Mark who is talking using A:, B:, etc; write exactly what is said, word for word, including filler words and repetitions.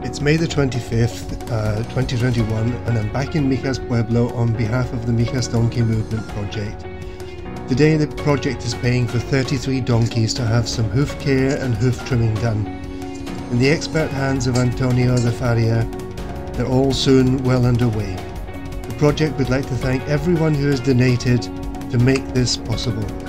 A: It's May the twenty-fifth, uh, twenty twenty-one, and I'm back in Mijas Pueblo on behalf of the Mijas Donkey Movement project. Today the project is paying for thirty-three donkeys to have some hoof care and hoof trimming done. In the expert hands of Antonio the Farrier, they're all soon well underway. The project would like to thank everyone who has donated to make this possible.